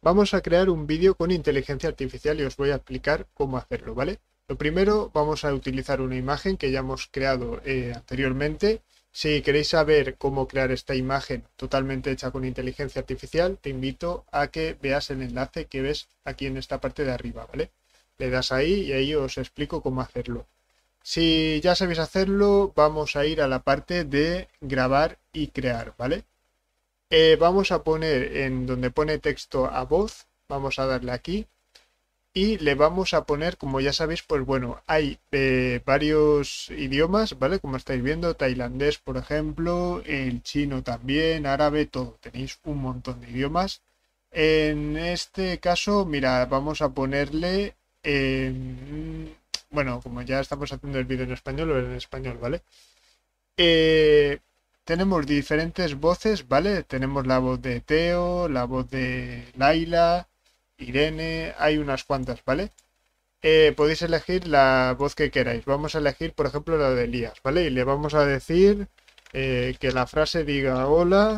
Vamos a crear un vídeo con inteligencia artificial y os voy a explicar cómo hacerlo, ¿vale? Lo primero, vamos a utilizar una imagen que ya hemos creado anteriormente. Si queréis saber cómo crear esta imagen totalmente hecha con inteligencia artificial, te invito a que veas el enlace que ves aquí en esta parte de arriba, ¿vale? Le das ahí y ahí os explico cómo hacerlo. Si ya sabéis hacerlo, vamos a ir a la parte de grabar y crear, ¿vale? Vamos a poner en donde pone texto a voz, vamos a darle aquí y le vamos a poner, como ya sabéis, pues bueno, hay varios idiomas, ¿vale? Como estáis viendo, tailandés, por ejemplo, el chino también, árabe, todo, tenéis un montón de idiomas. En este caso, mira, vamos a ponerle, bueno, como ya estamos haciendo el vídeo en español, o en español, ¿vale? Tenemos diferentes voces, ¿vale? Tenemos la voz de Teo, la voz de Laila, Irene, hay unas cuantas, ¿vale? Podéis elegir la voz que queráis. Vamos a elegir, por ejemplo, la de Elías, ¿vale? Y le vamos a decir que la frase diga: hola,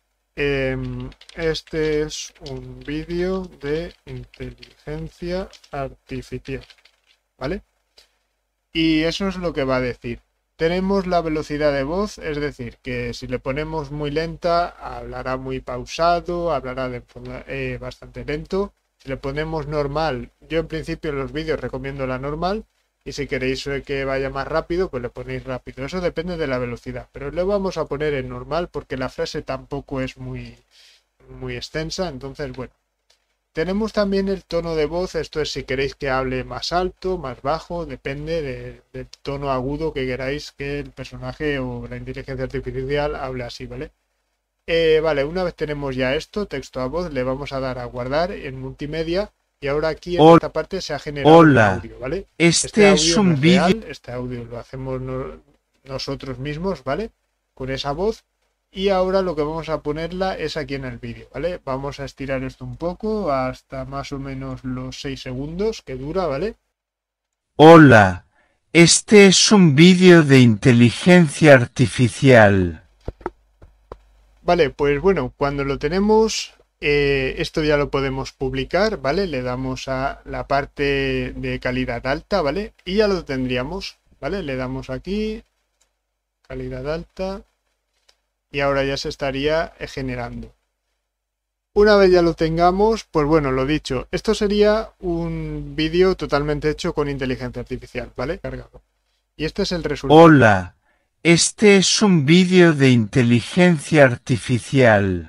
este es un vídeo de inteligencia artificial, ¿vale? Y eso es lo que va a decir. Tenemos la velocidad de voz, es decir, que si le ponemos muy lenta, hablará muy pausado, hablará de forma bastante lento. Si le ponemos normal, yo en principio en los vídeos recomiendo la normal, y si queréis que vaya más rápido, pues le ponéis rápido. Eso depende de la velocidad, pero le vamos a poner en normal porque la frase tampoco es muy extensa, entonces bueno. Tenemos también el tono de voz, esto es si queréis que hable más alto, más bajo, depende del tono agudo que queráis que el personaje o la inteligencia artificial hable así, ¿vale? Vale, una vez tenemos ya esto, texto a voz, le vamos a dar a guardar en multimedia y ahora aquí en esta parte se ha generado un audio, ¿vale? Este audio no es real, este audio lo hacemos nosotros mismos, ¿vale? Con esa voz. Y ahora lo que vamos a ponerla es aquí en el vídeo, ¿vale? Vamos a estirar esto un poco hasta más o menos los 6 segundos que dura, ¿vale? Hola, este es un vídeo de inteligencia artificial. Vale, pues bueno, cuando lo tenemos, esto ya lo podemos publicar, ¿vale? Le damos a la parte de calidad alta, ¿vale? Y ya lo tendríamos, ¿vale? Le damos aquí, calidad alta. Y ahora ya se estaría generando. Una vez ya lo tengamos, pues bueno, lo dicho, esto sería un vídeo totalmente hecho con inteligencia artificial, ¿vale? Cargado. Y este es el resultado. Hola, este es un vídeo de inteligencia artificial.